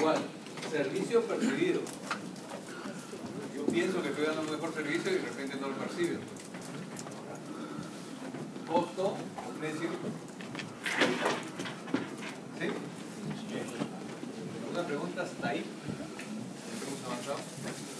igual. Servicio percibido. Yo pienso que estoy dando un mejor servicio y de repente no lo percibo. Costo, precio. ¿Sí? ¿Alguna pregunta hasta ahí? ¿Hemos avanzado?